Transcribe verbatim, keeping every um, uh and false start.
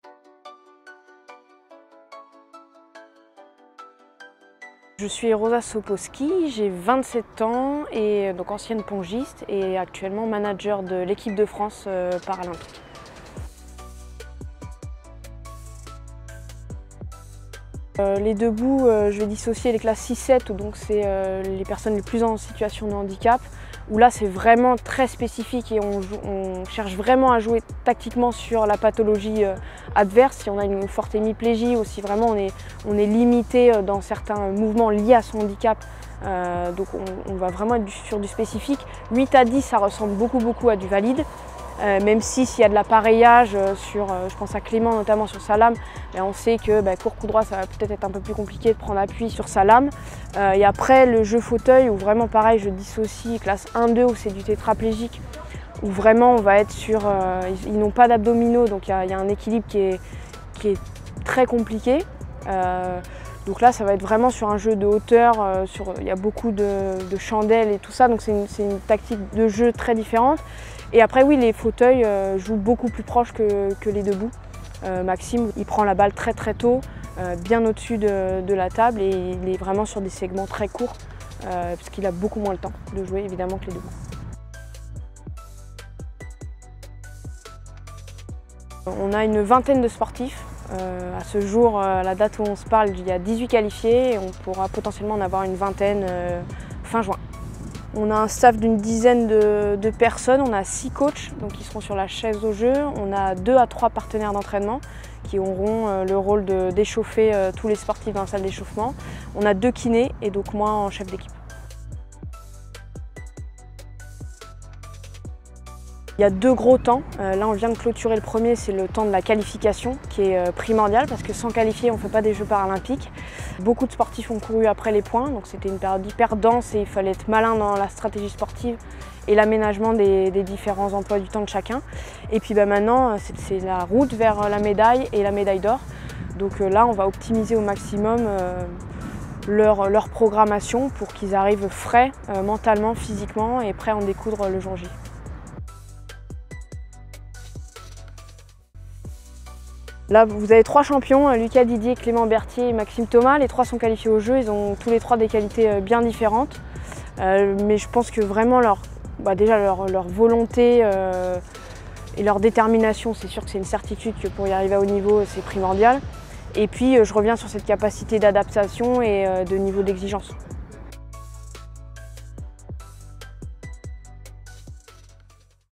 Je suis Rosa Soposki, j'ai vingt-sept ans et donc ancienne pongiste et actuellement manager de l'équipe de France euh, paralympique. Euh, les debout, euh, je vais dissocier les classes six sept, donc c'est euh, les personnes les plus en situation de handicap, où là c'est vraiment très spécifique et on, joue, on cherche vraiment à jouer tactiquement sur la pathologie euh, adverse, si on a une forte hémiplégie ou si vraiment on est, on est limité dans certains mouvements liés à son handicap. Euh, donc on, on va vraiment être sur du spécifique. huit à dix, ça ressemble beaucoup beaucoup à du valide. Euh, même si s'il y a de l'appareillage euh, sur, euh, je pense à Clément notamment sur sa lame, ben on sait que ben, court coup droit ça va peut-être être un peu plus compliqué de prendre appui sur sa lame. Euh, et après le jeu fauteuil où vraiment pareil je dissocie classe un deux où c'est du tétraplégique, où vraiment on va être sur, euh, ils, ils n'ont pas d'abdominaux donc il y, y a un équilibre qui est, qui est très compliqué. Euh, donc là ça va être vraiment sur un jeu de hauteur, euh, sur, il y a beaucoup de, de chandelles et tout ça, donc c'est une, c'est une tactique de jeu très différente. Et après oui, les fauteuils euh, jouent beaucoup plus proche que, que les debout. Euh, Maxime, il prend la balle très très tôt, euh, bien au-dessus de, de la table et il est vraiment sur des segments très courts euh, parce qu'il a beaucoup moins le temps de jouer évidemment que les debout. On a une vingtaine de sportifs. Euh, à ce jour, à la date où on se parle, il y a dix-huit qualifiés et on pourra potentiellement en avoir une vingtaine euh, fin juin. On a un staff d'une dizaine de, de personnes, on a six coachs donc qui seront sur la chaise au jeu, on a deux à trois partenaires d'entraînement qui auront euh, le rôle d'échauffer euh, tous les sportifs dans la salle d'échauffement. On a deux kinés et donc moi en chef d'équipe. Il y a deux gros temps. Euh, là, on vient de clôturer le premier, c'est le temps de la qualification qui est euh, primordial parce que sans qualifier, on ne fait pas des Jeux paralympiques. Beaucoup de sportifs ont couru après les points, donc c'était une période hyper dense et il fallait être malin dans la stratégie sportive et l'aménagement des, des différents emplois du temps de chacun. Et puis bah, maintenant, c'est la route vers la médaille et la médaille d'or. Donc euh, là, on va optimiser au maximum euh, leur, leur programmation pour qu'ils arrivent frais euh, mentalement, physiquement et prêts à en découdre le jour J. Là, vous avez trois champions, Lucas Didier, Clément Berthier et Maxime Thomas. Les trois sont qualifiés au jeu, ils ont tous les trois des qualités bien différentes. Euh, mais je pense que vraiment leur, bah déjà leur, leur volonté euh, et leur détermination, c'est sûr que c'est une certitude que pour y arriver à haut niveau, c'est primordial. Et puis je reviens sur cette capacité d'adaptation et de niveau d'exigence.